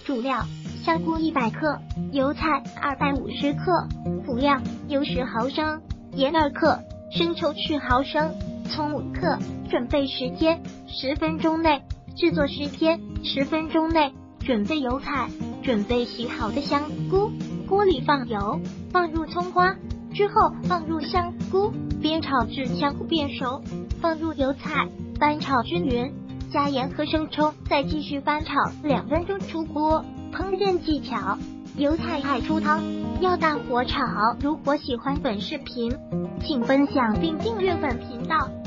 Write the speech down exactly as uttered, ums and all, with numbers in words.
主料：香菇一百克，油菜二百五十克。辅料：油十毫升，盐二克，生抽十毫升，葱五克。准备时间：十分钟内。制作时间：十分钟内。准备油菜，准备洗好的香菇，锅里放油，放入葱花，之后放入香菇，煸炒至香菇变熟，放入油菜，翻炒均匀，加盐和生抽，再继续翻炒两分钟出锅。烹饪技巧：油菜爱出汤，要大火炒。如果喜欢本视频，请分享并订阅本频道。